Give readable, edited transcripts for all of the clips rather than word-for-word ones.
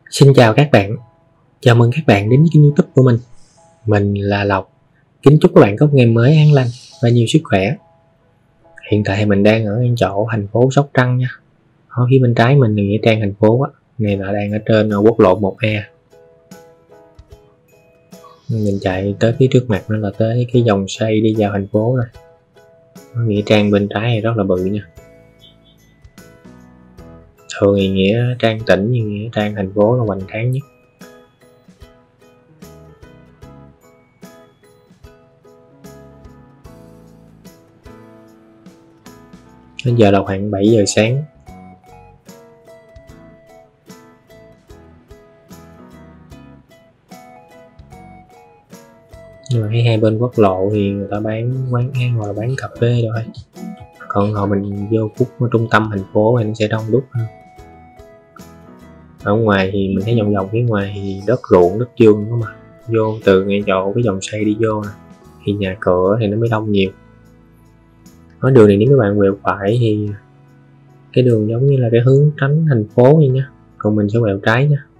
Xin chào các bạn, chào mừng các bạn đến với kênh YouTube của mình. Mình là Lộc. Kính chúc các bạn có một ngày mới an lành và nhiều sức khỏe. Hiện tại mình đang ở chỗ thành phố Sóc Trăng nha. Ở phía bên trái mình là nghĩa trang thành phố á, này là đang ở trên quốc lộ 1A. Mình chạy tới phía trước mặt nó là tới cái dòng xoay đi vào thành phố rồi. Nghĩa trang bên trái này rất là bự nha. Thường thì nghĩa trang tỉnh như nghĩa trang thành phố là hoành tráng nhất. Đến giờ là khoảng 7 giờ sáng. Nhưng mà thấy hai bên quốc lộ thì người ta bán quán ăn hoặc là bán cà phê rồi. Còn hồi mình vô khúc trung tâm thành phố thì nó sẽ đông đúc hơn. Ở ngoài thì mình thấy vòng vòng phía ngoài thì đất ruộng, đất vườn đó mà. Vô từ ngay chỗ cái dòng xoay đi vô nè, thì nhà cửa thì nó mới đông nhiều. Ở đường này nếu các bạn quẹo phải thì cái đường giống như là cái hướng tránh thành phố vậy nha, còn mình sẽ quẹo trái nha.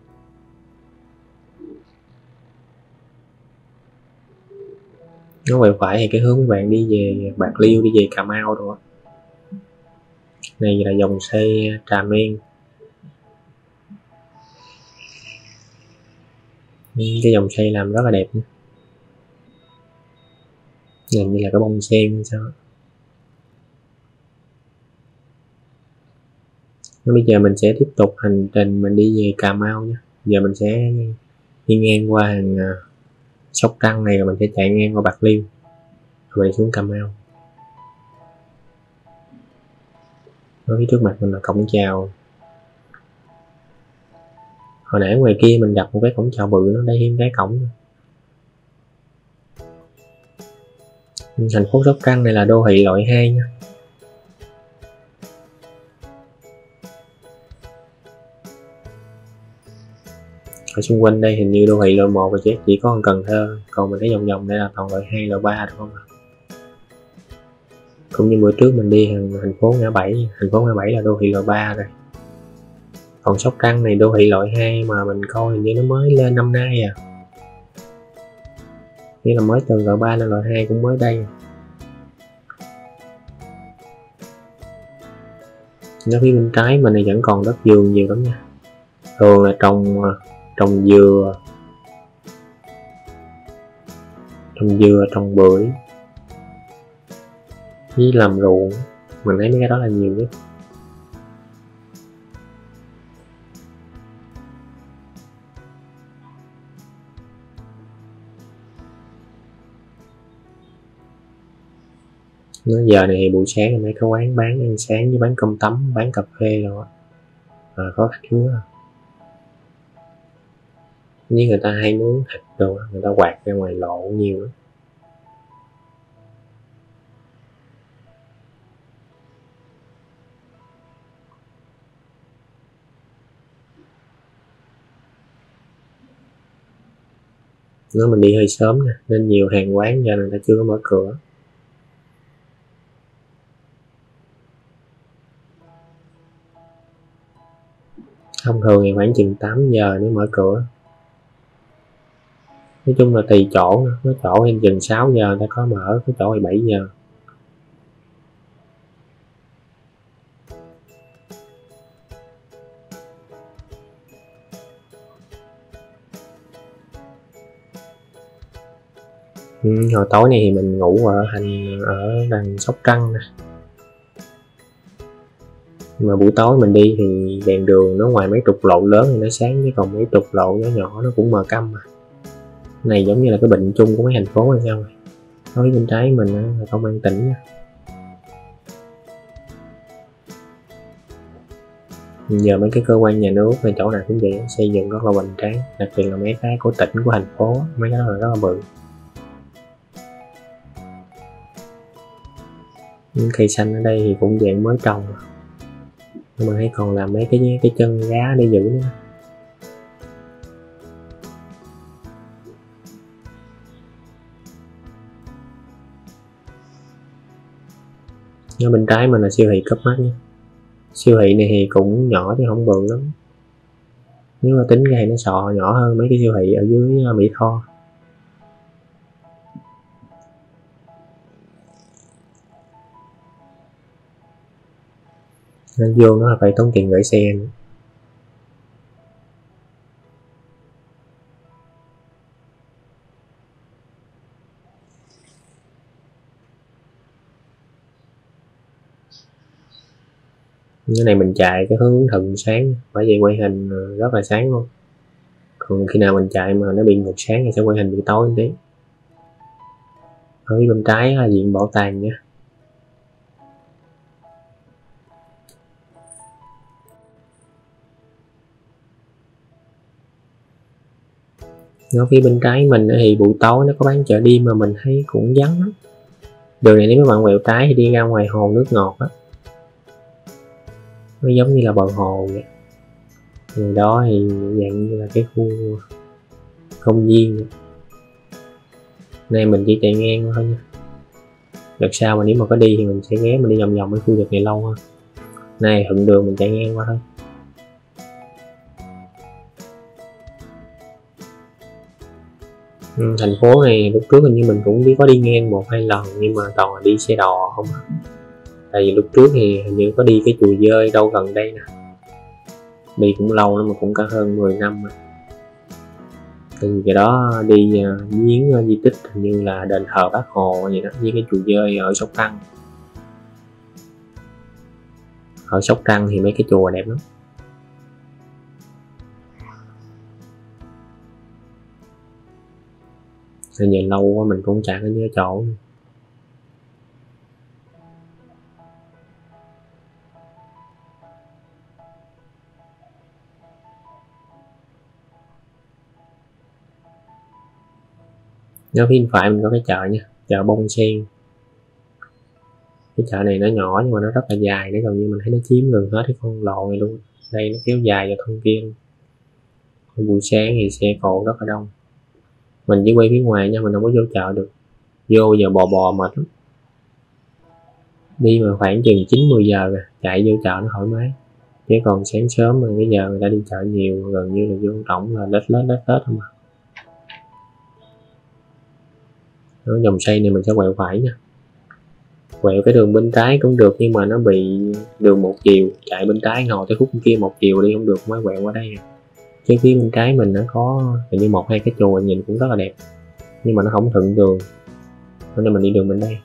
Nó quẹo phải thì cái hướng các bạn đi về Bạc Liêu, đi về Cà Mau rồi. Này là dòng xoay Trà Men. Cái dòng xoay làm rất là đẹp nha. Nhìn như là cái bông sen hay sao. Bây giờ mình sẽ tiếp tục hành trình mình đi về Cà Mau nha. Giờ mình sẽ đi ngang qua hàng Sóc Trăng này, rồi mình sẽ chạy ngang qua Bạc Liêu rồi xuống Cà Mau. Ở phía trước mặt mình là cổng chào. Hồi nãy ngoài kia mình gặp một cái cổng chào bự, nó đây thêm cái cổng. Thành phố Sóc Trăng này là đô thị loại 2 nha. Ở xung quanh đây hình như đô thị loại 1 và chỉ có Cần Thơ, còn mình thấy vòng vòng đây là toàn loại 2, loại 3 đúng không ạ? Cũng như bữa trước mình đi thành phố Ngã Bảy, thành phố Ngã Bảy là đô thị loại 3 rồi. Còn Sóc Trăng này đô thị loại 2 mà mình coi hình như nó mới lên năm nay à. Nghĩa là mới từ loại 3 lên loại 2 cũng mới đây. Nó phía bên trái mình thì vẫn còn đất vườn nhiều lắm nha. Thường là trồng dừa, trồng bưởi với làm ruộng. Mình thấy mấy cái đó là nhiều nhất. Giờ này thì buổi sáng thì mấy cái quán bán ăn sáng với bán cơm tấm, bán cà phê rồi có khách khứa. Như người ta hay nướng thịt rồi, người ta quạt ra ngoài lộ nhiều lắm. Nếu mình đi hơi sớm nè, nên nhiều hàng quán giờ người ta chưa có mở cửa. Thông thường thì khoảng chừng 8 giờ mới mở cửa. Nói chung là tùy chỗ, có chỗ thì chừng 6 giờ người ta có mở, có chỗ thì 7 giờ. Hồi tối này thì mình ngủ ở đằng Sóc Trăng nè. Mà buổi tối mình đi thì đèn đường nó ngoài mấy trục lộ lớn thì nó sáng, chứ còn mấy trục lộ nhỏ nhỏ nó cũng mờ câm mà. Này giống như là cái bệnh chung của mấy thành phố hay sao. Nói bên trái mình là công an tỉnh nha. Giờ mấy cái cơ quan nhà nước hay chỗ nào cũng vậy, xây dựng rất là hoành tráng, đặc biệt là mấy cái của tỉnh, của thành phố, mấy cái đó là rất là bự. Những cây xanh ở đây thì cũng dạng mới trồng, nhưng mà hay còn làm mấy cái chân gá để giữ nữa. Ở bên trái mình là siêu thị Cấp Mắc nha. Siêu thị này thì cũng nhỏ chứ không bự lắm. Nếu mà tính ra thì nó sọ nhỏ hơn mấy cái siêu thị ở dưới Mỹ Tho. Nên vô nó là phải tốn tiền gửi xe nữa. Cái này mình chạy cái hướng Thần sáng, bởi vậy quay hình rất là sáng luôn. Còn khi nào mình chạy mà nó bị ngược sáng thì sẽ quay hình bị tối một tí. Ở bên trái là diện bảo tàng nha. Ở phía bên trái mình thì buổi tối nó có bán chợ đêm mà mình thấy cũng vắng lắm. Đường này nếu các bạn quẹo trái thì đi ra ngoài hồ nước ngọt á, nó giống như là bờ hồ vậy. Người đó thì dạng như là cái khu công viên. Nay mình chỉ chạy ngang thôi nha. Đợt sau mà nếu mà có đi thì mình sẽ ghé mình đi vòng vòng cái khu vực này lâu hơn. Nay thuận đường mình chạy ngang qua thôi. Thành phố này lúc trước hình như mình cũng có đi ngang 1-2 lần nhưng mà toàn là đi xe đò không. Tại vì lúc trước thì hình như có đi cái chùa Dơi đâu gần đây nè, đi cũng lâu lắm mà cũng cả hơn 10 năm rồi. Từ cái đó đi viếng di tích hình như là đền thờ Bác Hồ gì đó, với cái chùa Dơi ở Sóc Trăng. Ở Sóc Trăng thì mấy cái chùa đẹp lắm. Bây giờ lâu quá mình cũng chẳng có nhớ chỗ. Ở phía phải mình có cái chợ nha, chợ Bông Sen. Cái chợ này nó nhỏ nhưng mà nó rất là dài, để gần như mình thấy nó chiếm gần hết cái con lộ này luôn. Đây nó kéo dài vào thân kia. Buổi sáng thì xe cộ rất là đông. Mình chỉ quay phía ngoài nha, mình không có vô chợ được. Vô giờ bò mệt lắm. Đi mà khoảng chừng 9-10 giờ rồi, chạy vô chợ nó thoải mái. Chứ còn sáng sớm mà cái giờ người ta đi chợ nhiều, gần như là vô tổng là lết thôi mà. Đó, dòng xoay này mình sẽ quẹo phải nha. Quẹo cái đường bên trái cũng được nhưng mà nó bị đường một chiều, chạy bên trái ngồi tới khúc bên kia một chiều đi không được, mới quẹo qua đây. Chứ phía bên trái mình nó có hình như 1-2 cái chùa nhìn cũng rất là đẹp nhưng mà nó không thuận đường, cho nên mình đi đường bên đây.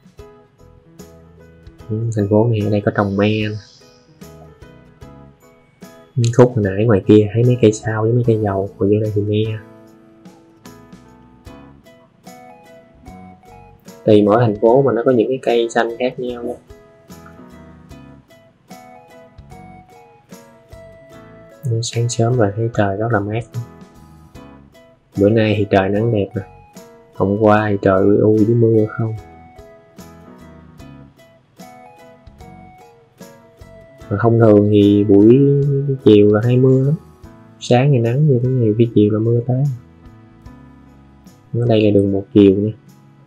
Thành phố này ở đây có trồng me. Khúc hồi nãy ngoài kia thấy mấy cây sao với mấy cây dầu, còn vô đây thì me. Tùy mỗi thành phố mà nó có những cái cây xanh khác nhau đó. Sáng sớm và thấy trời rất là mát. Bữa nay thì trời nắng đẹp nè, hôm qua thì trời u với mưa không. Mà thông thường thì buổi chiều là hay mưa lắm, sáng thì nắng như thế này, khi chiều là mưa tới. Ở đây là đường một chiều nha.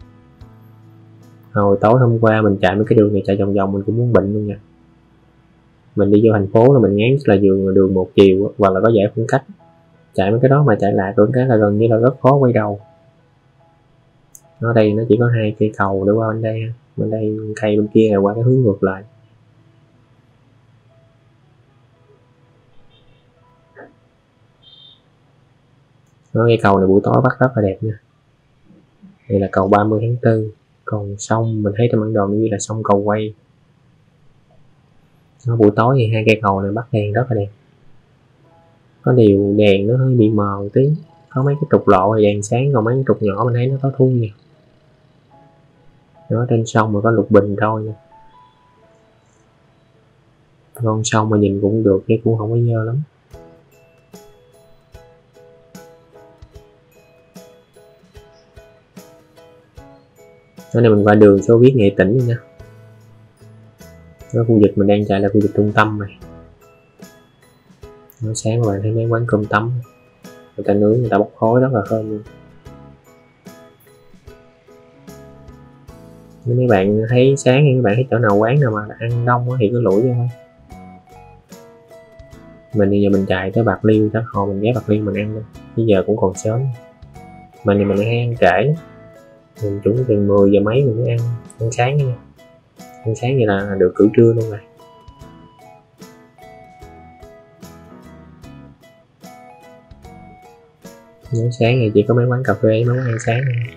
Hồi tối hôm qua mình chạy mấy cái đường này chạy vòng vòng mình cũng muốn bệnh luôn nha. Mình đi vô thành phố là mình ngán là đường một chiều hoặc là có giải phân cách. Chạy mấy cái đó mà chạy lại tưởng cái là gần như là rất khó quay đầu. Ở đây nó chỉ có 2 cây cầu để qua bên đây, cây bên kia là qua cái hướng ngược lại. Đó, cây cầu này buổi tối bắt rất là đẹp nha. Đây là cầu 30 tháng 4. Còn sông mình thấy trong bản đồ như là sông Cầu Quay. Nó buổi tối thì 2 cây cầu này bắt đèn rất là đẹp. Có điều đèn nó hơi bị mờ một tí, có mấy cái trục lộ thì đèn sáng, còn mấy cái trục nhỏ mình thấy nó có thu nha. Nó trên sông mà có lục bình thôi nha. Con sông mà nhìn cũng được chứ cũng không có dơ lắm. Ở đây mình qua đường số viết Nghệ Tĩnh nha. Cái khu vực mình đang chạy là khu vực trung tâm này. Nó sáng các bạn thấy mấy quán cơm tấm, người ta nướng, người ta bốc khói rất là thơm luôn. Nếu mấy bạn thấy sáng hay các bạn thấy chỗ nào quán nào mà ăn đông thì cứ lủi vô thôi. Mình bây giờ mình chạy tới Bạc Liêu, chắc hồi mình ghé Bạc Liêu mình ăn luôn, bây giờ cũng còn sớm. Mình thì mình hay ăn trễ, mình chuẩn từ 10 giờ mấy mình mới ăn sáng nha. Ăn sáng vậy là được cử trưa luôn rồi. Món sáng thì chỉ có mấy quán cà phê, mấy quán ăn sáng thôi.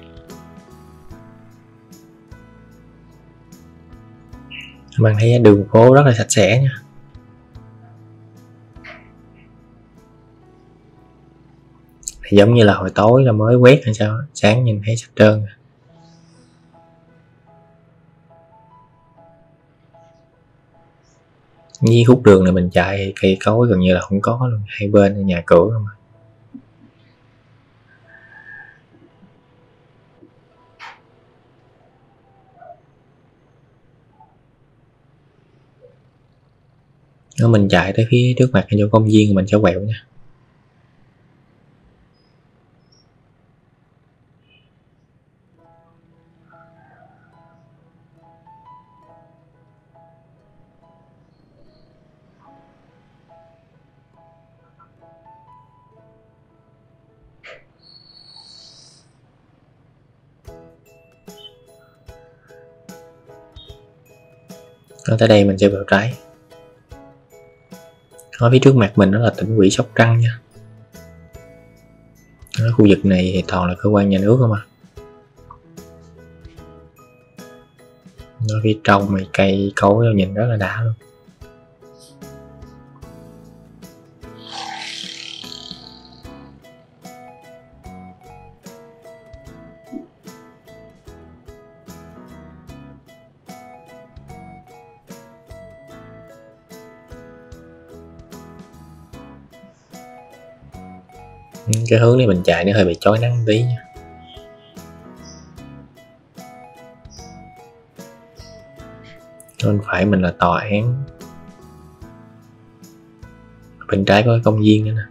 Bạn thấy đường phố rất là sạch sẽ nha. Giống như là hồi tối là mới quét hay sao, sáng nhìn thấy sạch trơn. Với khúc đường này mình chạy cây cối gần như là không có luôn, hai bên nhà cửa không. Nếu mình chạy tới phía trước mặt chỗ công viên mình sẽ quẹo nha. Ở tới đây mình sẽ vào trái. Ở phía trước mặt mình đó là tỉnh ủy Sóc Trăng nha. Ở khu vực này thì toàn là cơ quan nhà nước không à. Ở phía trong này cây cối nhìn rất là đã luôn. Cái hướng này mình chạy nó hơi bị chói nắng tí nha. Bên phải mình là tòa án, bên trái có cái công viên nữa nè.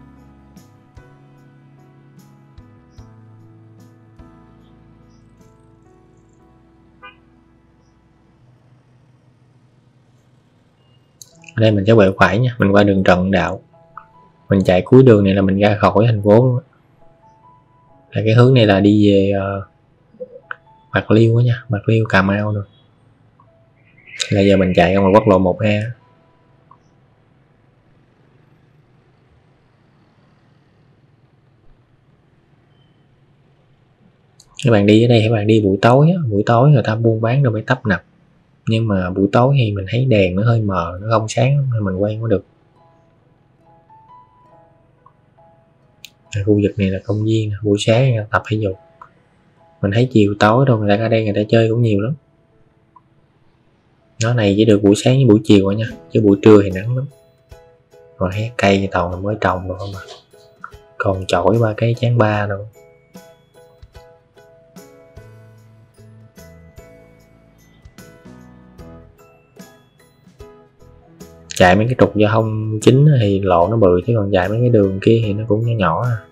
Ở đây mình sẽ quẹo phải nha, mình qua đường Trần Đạo. Mình chạy cuối đường này là mình ra khỏi thành phố luôn. Là cái hướng này là đi về Bạc Liêu á nha, Bạc Liêu, Cà Mau rồi. Là giờ mình chạy ngoài quốc lộ 1A. Các bạn đi ở đây, các bạn đi buổi tối á, buổi tối người ta buôn bán đâu phải tấp nập. Nhưng mà buổi tối thì mình thấy đèn nó hơi mờ, nó không sáng nên mình quay không có được. Khu vực này là công viên, buổi sáng người ta tập thể dục. Mình thấy chiều tối đâu người ta ở đây người ta chơi cũng nhiều lắm. Nó này chỉ được buổi sáng với buổi chiều thôi nha, chứ buổi trưa thì nắng lắm. Rồi thấy cây toàn là mới trồng rồi không à, còn chổi ba cái chán ba đâu. Chạy mấy cái trục giao thông chính thì lộ nó bự, chứ còn chạy mấy cái đường kia thì nó cũng nhỏ nhỏ à.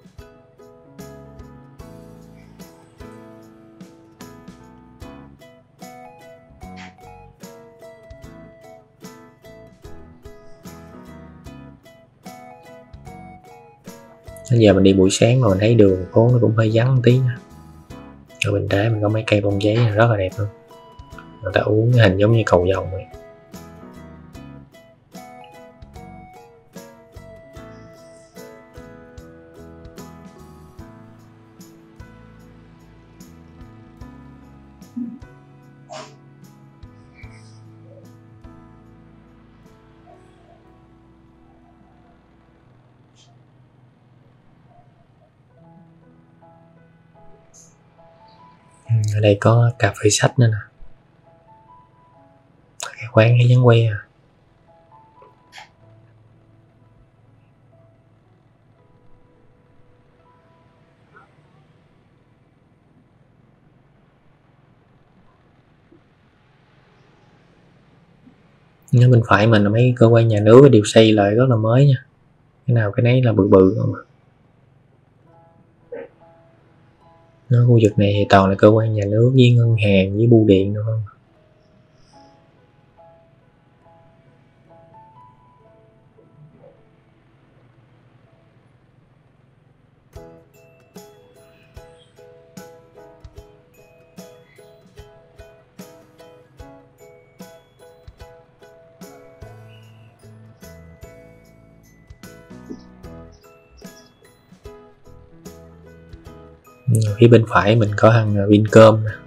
Bây giờ mình đi buổi sáng mà mình thấy đường phố nó cũng hơi vắng một tí nha. Ở bên trái mình có mấy cây bông giấy rất là đẹp luôn. Người ta uống cái hình giống như cầu vồng vậy. Ở đây có cà phê sách nữa nè. Cái quán hay vắng que à. Nếu bên phải mình là mấy cơ quan nhà nước đều xây lại rất là mới nha. Cái nào cái nấy là bự bự không à. Nó khu vực này thì toàn là cơ quan nhà nước với ngân hàng với bưu điện đúng không. Phía bên phải mình có thằng Vincom nè,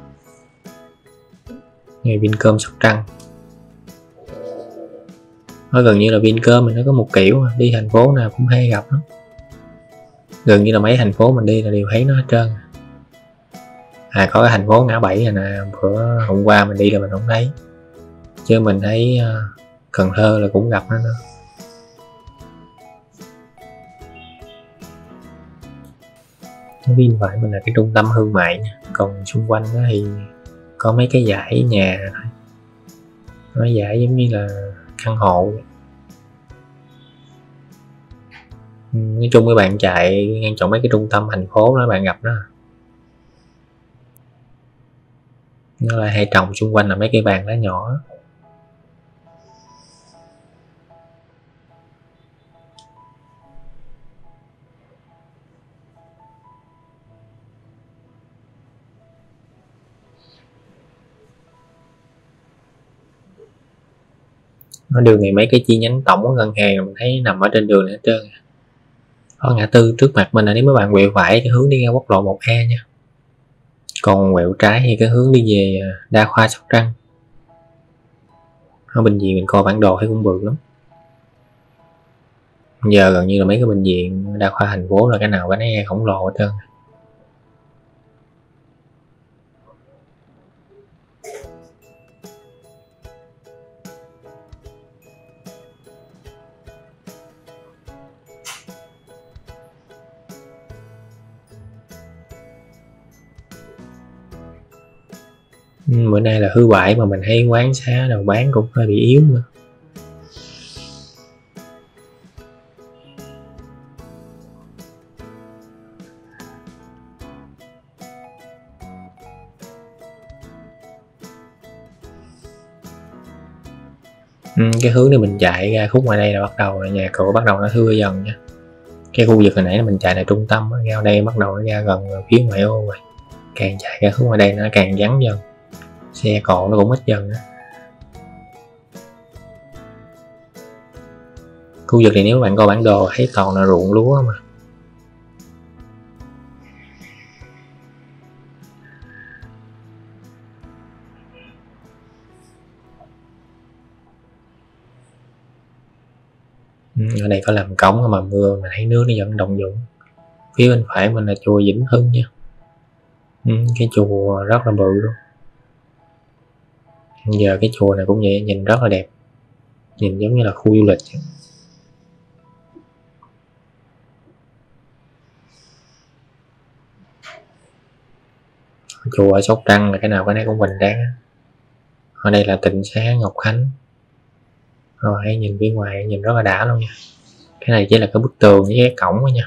này Vincom Sóc Trăng. Nó gần như là Vincom mình nó có một kiểu mà, đi thành phố nào cũng hay gặp nó. Gần như là mấy thành phố mình đi là đều thấy nó hết trơn. Có cái thành phố ngã bảy này nè, bữa hôm qua mình đi là mình không thấy, chứ mình thấy Cần Thơ là cũng gặp nó nữa. Bên phải mình là cái trung tâm thương mại nha. Còn xung quanh đó thì có mấy cái dãy nhà, mấy dãy giống như là căn hộ. Nói chung các bạn chạy ngang chọn mấy cái trung tâm thành phố đó bạn gặp nó. Nó lại hay trồng xung quanh là mấy cây bàn lá nhỏ. Ở đường này mấy cái chi nhánh tổng của ngân hàng mình thấy nằm ở trên đường này hết trơn. Có ngã tư trước mặt mình là nếu mấy bạn quẹo phải cái hướng đi ra quốc lộ 1A nha. Còn quẹo trái thì cái hướng đi về Đa khoa Sóc Trăng. Ở bệnh viện mình coi bản đồ thấy cũng bự lắm. Giờ gần như là mấy cái bệnh viện đa khoa thành phố là cái nào cái nấy khổng lồ hết trơn. Bữa nay là thứ bảy mà mình thấy quán xá nào bán cũng hơi bị yếu nữa. Cái hướng này mình chạy ra khúc ngoài đây là bắt đầu là nhà cửa bắt đầu nó thưa dần nha. Cái khu vực hồi nãy mình chạy là trung tâm, ra đây bắt đầu nó ra gần phía ngoại ô rồi. Càng chạy ra khúc ngoài đây nó càng vắng dần, xe cộ nó cũng ít dần đó. Khu vực này nếu bạn coi bản đồ thấy toàn là ruộng lúa mà. Ở đây có làm cống mà mưa mà thấy nước nó vẫn động dụng. Phía bên phải mình là chùa Vĩnh Hưng nha. Cái chùa rất là bự luôn. Giờ cái chùa này cũng vậy, nhìn rất là đẹp, nhìn giống như là khu du lịch. Chùa ở Sóc Trăng là cái nào cái này cũng hoành tráng. Ở đây là Tịnh Xá Ngọc Khánh. Rồi hãy nhìn phía ngoài nhìn rất là đã luôn nha. Cái này chỉ là cái bức tường với cái cổng thôi nha.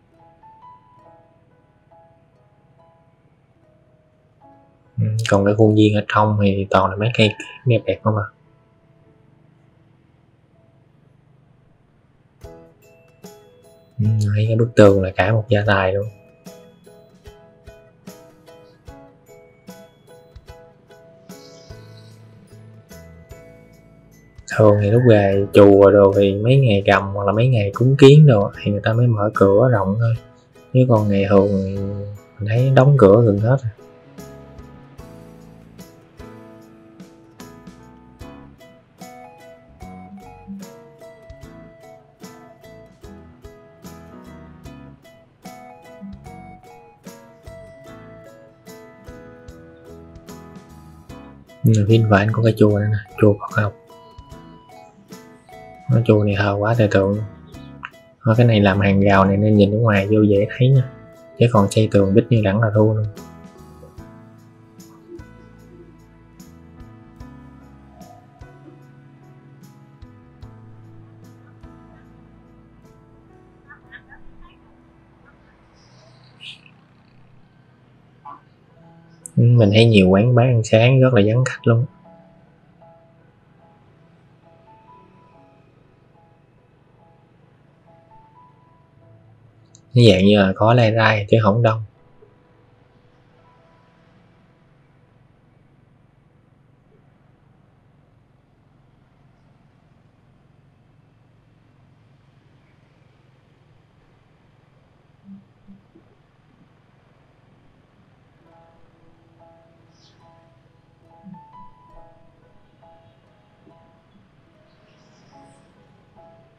Còn cái khuôn viên ở trong thì toàn là mấy cây đẹp đẹp không à. Cái bức tường là cả một gia tài luôn. Thường thì lúc về chùa đồ thì mấy ngày rằm hoặc là mấy ngày cúng kiến đồ thì người ta mới mở cửa rộng thôi, chứ còn ngày thường thì mình thấy đóng cửa gần hết. Viên vạn có cái chùa này nè, chùa Phật học. Cái chùa này thờ quá trời tượng. Cái này làm hàng rào này nên nhìn ở ngoài vô dễ thấy nha, chứ còn xây tường bích như đẳng là thua luôn. Mình thấy nhiều quán bán ăn sáng rất là vắng khách luôn. Như dạng như là có lai rai chứ không đông.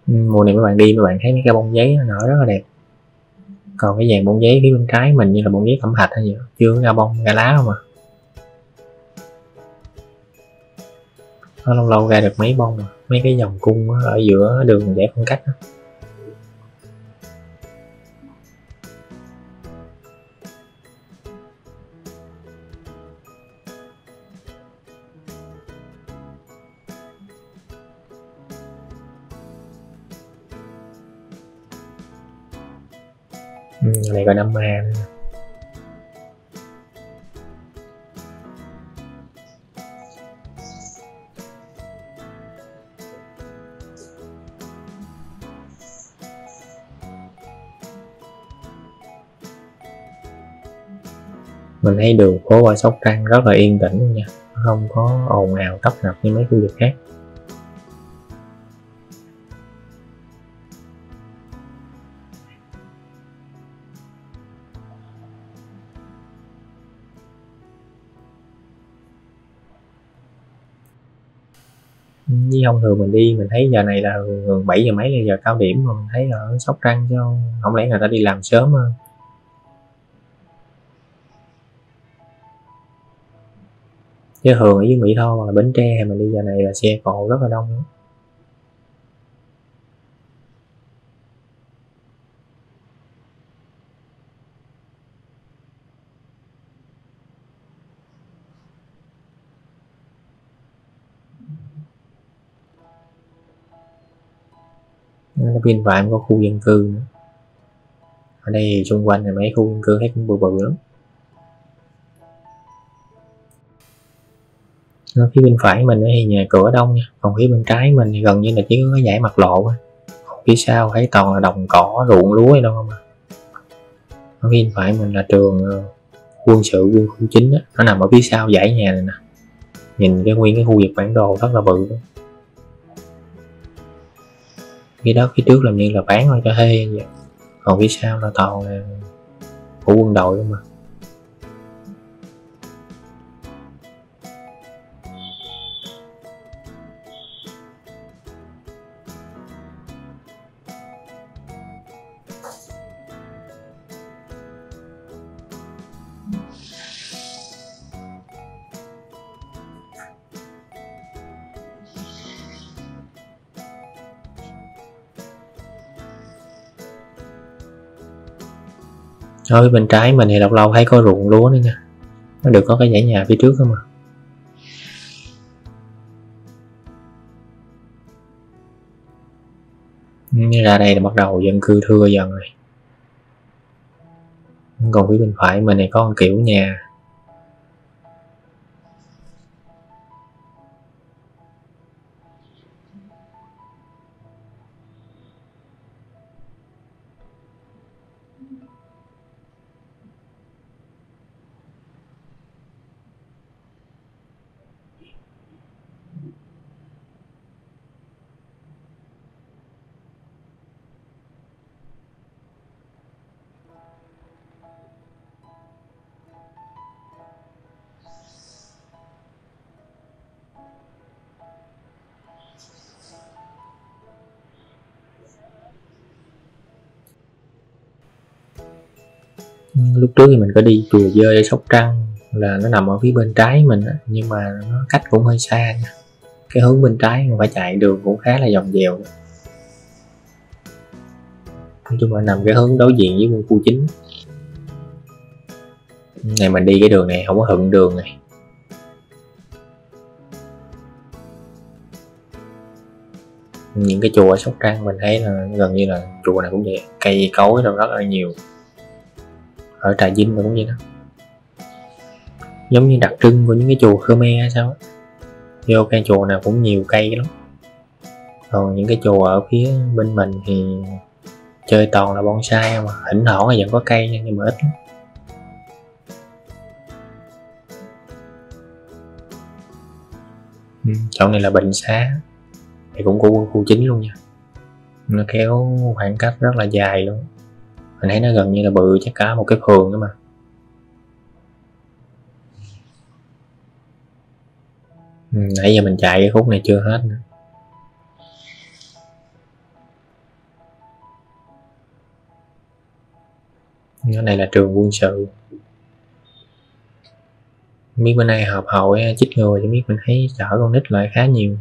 Mùa này mấy bạn đi mấy bạn thấy mấy cái bông giấy nó nở rất là đẹp. Còn cái dàn bông giấy phía bên trái mình như là bông giấy cẩm thạch hay gì đó, chưa ra bông ra lá không à. Nó lâu lâu ra được mấy bông mà. Mấy cái vòng cung ở giữa đường giải phân cách đó. Này còn năm ma nữa. Mình thấy đường phố ở Sóc Trăng rất là yên tĩnh luôn nha, không có ồn ào tấp nập như mấy khu vực khác. Với thông thường mình đi mình thấy giờ này là gần 7 giờ mấy là giờ cao điểm mà mình thấy ở Sóc Trăng chứ không lẽ người ta đi làm sớm hơn. Chứ thường ở dưới Mỹ Tho hoặc là Bến Tre hay mình đi giờ này là xe cộ rất là đông nữa. Bên Phạm có khu dân cư nữa. Ở đây thì xung quanh là mấy khu dân cư thấy cũng bự bự lắm. Phía bên phải mình thì nhà cửa đông nha, còn phía bên trái mình thì gần như là chỉ có cái dãy mặt lộ thôi. Phía sau thấy toàn là đồng cỏ ruộng lúa hay đâu không à. Ở phía bên phải mình là trường quân sự quân khu 9 á, nó nằm ở phía sau dãy nhà này nè. Nhìn cái nguyên cái khu vực bản đồ rất là bự luôn. Cái đó phía trước làm như là bán thôi cho thuê vậy, còn phía sau là toàn là của quân đội luôn mà. Ở phía bên trái mình thì lâu lâu thấy có ruộng lúa nữa nha, nó được có cái dãy nhà phía trước thôi mà. Ra đây là bắt đầu dân cư thưa dần rồi. Còn phía bên phải mình này có một kiểu nhà. Lúc trước thì mình có đi chùa Dơi ở Sóc Trăng, là nó nằm ở phía bên trái mình á, nhưng mà nó cách cũng hơi xa nha. Cái hướng bên trái mà phải chạy đường cũng khá là vòng dèo. Nói chung là nằm cái hướng đối diện với quân khu 9. Này mình đi cái đường này không có thuận đường này. Những cái chùa ở Sóc Trăng mình thấy là gần như là chùa nào cũng vậy, cây cối đâu rất là nhiều. Ở Trà Vinh cũng vậy đó, giống như đặc trưng của những cái chùa Khmer hay sao á. Vô cái chùa nào cũng nhiều cây lắm. Còn những cái chùa ở phía bên mình thì chơi toàn là bonsai mà, thỉnh thoảng là vẫn có cây nha, nhưng mà ít lắm. Chỗ này là bệnh xá thì cũng của quân khu 9 luôn nha, nó kéo khoảng cách rất là dài luôn. Mình thấy nó gần như là bự chắc cả một cái phường nữa mà. Nãy giờ mình chạy cái khúc này chưa hết nữa. Cái này là trường quân sự. Biết bữa nay họp hội chích ngừa cho biết mình thấy chở con nít lại khá nhiều.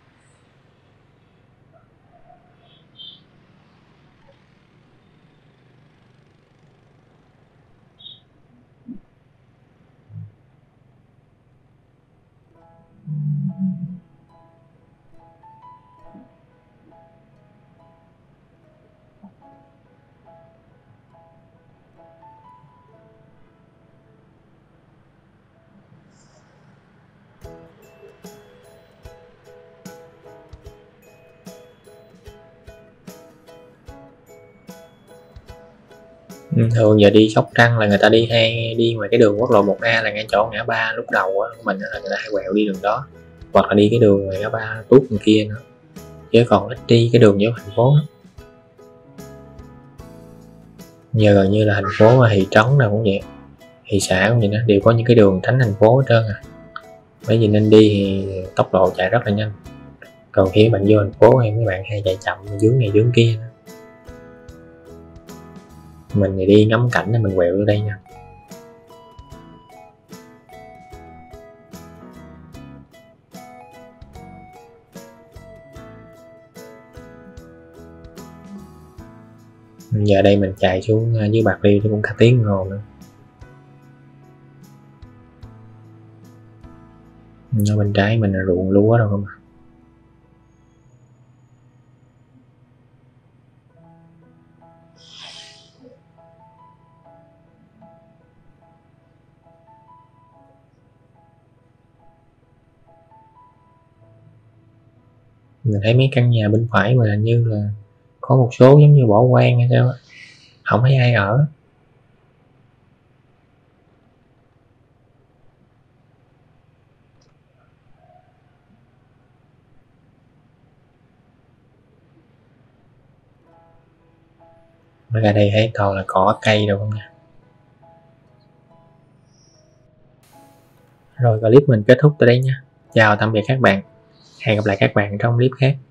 Thường giờ đi Sóc Trăng là người ta hay đi ngoài cái đường quốc lộ 1A là ngay chỗ ngã ba lúc đầu á của mình là người ta hay quẹo đi đường đó, hoặc là đi cái đường ngoài ngã ba tuốt bên kia nữa, chứ còn ít đi cái đường vô thành phố đó. Giờ gần như là thành phố và thị trấn nào cũng vậy, thị xã cũng vậy đó, đều có những cái đường tránh thành phố hết trơn à. Bởi vì nên đi thì tốc độ chạy rất là nhanh, còn khi bạn vô thành phố thì mấy bạn hay chạy chậm dướng này dướng kia. Mình thì đi ngắm cảnh nên mình quẹo vô đây nha. Giờ đây mình chạy xuống dưới Bạc Liêu cũng cả tiếng đồng hồ nữa. Ở bên trái mình là ruộng lúa đâu không à. Mình thấy mấy căn nhà bên phải mà hình như là có một số giống như bỏ hoang hay sao, không thấy ai ở. Ở ra đây thấy toàn là cỏ cây đâu không nha. Rồi clip mình kết thúc tại đây nha. Chào tạm biệt các bạn. Hẹn gặp lại các bạn trong clip khác.